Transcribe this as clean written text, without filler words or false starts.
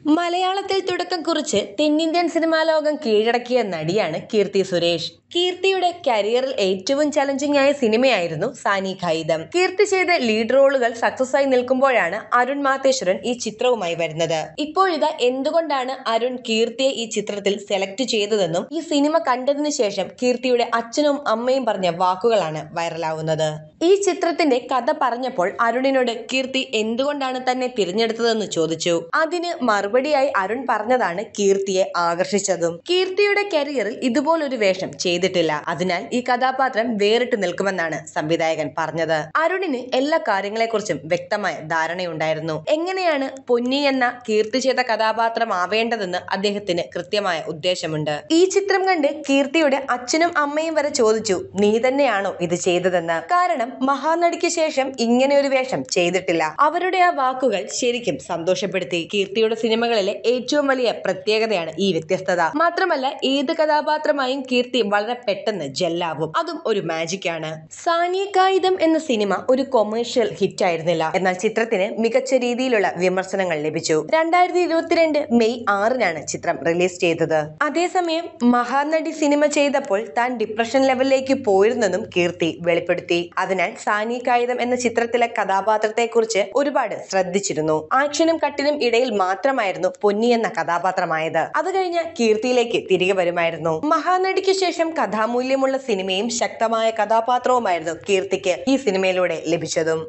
മലയാളത്തിൽ തുടക്കം കുറിച്ച് തെന്നിന്ത്യൻ സിനിമാ ലോകം കീഴടക്കിയ നടിയാണ് കീർത്തി സുരേഷ്. കീർത്തിയുടെ കരിയറിൽ ഏറ്റവും ചലഞ്ചിങ് ആയ സിനിമയായിരുന്നു സാനി ഖൈദം. കീർത്തി ചെയ്ത ലീഡ് റോളുകൾ സക്സസ് ആയി നിൽക്കുമ്പോഴാണ് അരുൺ മാതേശ്വരൻ ഈ ചിത്രവുമായി വരുന്നത്. ഇപ്പോഴിതാ എന്തുകൊണ്ടാണ് അരുൺ കീർത്തിയെ ഈ ചിത്രത്തിൽ സെലക്ട് ചെയ്തതെന്നും ഈ സിനിമ കണ്ടതിനു ശേഷം കീർത്തിയുടെ അച്ഛനും അമ്മയും പറഞ്ഞ വാക്കുകളാണ് വൈറലാവുന്നത്. ഈ ചിത്രത്തിന്റെ കഥ പറഞ്ഞപ്പോൾ അരുണിനോട് കീർത്തി എന്തുകൊണ്ടാണ് തന്നെ തിരഞ്ഞെടുത്തതെന്ന് ചോദിച്ചു. അതിന് മറുപടിയായി അരുൺ പറഞ്ഞതാണ് കീർത്തിയെ ആകർഷിച്ചതും. കീർത്തിയുടെ കരിയറിൽ ഇതുപോലൊരു വേഷം ചെയ്തിട്ടില്ല, അതിനാൽ ഈ കഥാപാത്രം വേറിട്ട് നിൽക്കുമെന്നാണ് സംവിധായകൻ പറഞ്ഞത്. അരുണിന് എല്ലാ കാര്യങ്ങളെക്കുറിച്ചും വ്യക്തമായ ധാരണയുണ്ടായിരുന്നു. എങ്ങനെയാണ് പൊന്നി എന്ന കീർത്തി ചെയ്ത കഥാപാത്രം ആവേണ്ടതെന്ന് അദ്ദേഹത്തിന് കൃത്യമായ ഉദ്ദേശമുണ്ട്. ഈ ചിത്രം കണ്ട് കീർത്തിയുടെ അച്ഛനും അമ്മയും വരെ ചോദിച്ചു, നീ തന്നെയാണോ ഇത് ചെയ്തതെന്ന്. കാരണം മഹാനടിക്ക് ശേഷം ഇങ്ങനെ ഒരു വേഷം ചെയ്തിട്ടില്ല. അവരുടെ ആ വാക്കുകൾ ശരിക്കും സന്തോഷപ്പെടുത്തി. കീർത്തിയുടെ സിനിമകളിലെ ഏറ്റവും വലിയ പ്രത്യേകതയാണ് ഈ വ്യത്യസ്തത. മാത്രമല്ല ഏത് കഥാപാത്രമായും കീർത്തി വളരെ പെട്ടെന്ന് ജെല്ലാവും. അതും ഒരു മാജിക് ആണ്. സാനി ഖൈദം എന്ന സിനിമ ഒരു കൊമേഴ്ഷ്യൽ ഹിറ്റ് ആയിരുന്നില്ല, എന്നാൽ ചിത്രത്തിന് മികച്ച രീതിയിലുള്ള വിമർശനങ്ങൾ ലഭിച്ചു. 2022 മെയ് 6-നാണ് ചിത്രം റിലീസ് ചെയ്തത്. അതേസമയം മഹാനടി സിനിമ ചെയ്തപ്പോൾ താൻ ഡിപ്രഷൻ ലെവലിലേക്ക് പോയിരുന്നെന്നും കീർത്തി വെളിപ്പെടുത്തി. അതിനാൽ സാനി ഖൈദം എന്ന ചിത്രത്തിലെ കഥാപാത്രത്തെ കുറിച്ച് ഒരുപാട് ശ്രദ്ധിച്ചിരുന്നു. ആക്ഷനും കട്ടിനും ഇടയിൽ മാത്രമായിരുന്നു പൊന്നി എന്ന കഥാപാത്രമായത്. അത് കഴിഞ്ഞ് കീർത്തിയിലേക്ക് തിരികെ വരുമായിരുന്നു. മഹാനടിക്ക് ശേഷം കഥാമൂല്യമുള്ള സിനിമയും ശക്തമായ കഥാപാത്രവുമായിരുന്നു കീർത്തിക്ക് ഈ സിനിമയിലൂടെ ലഭിച്ചതും.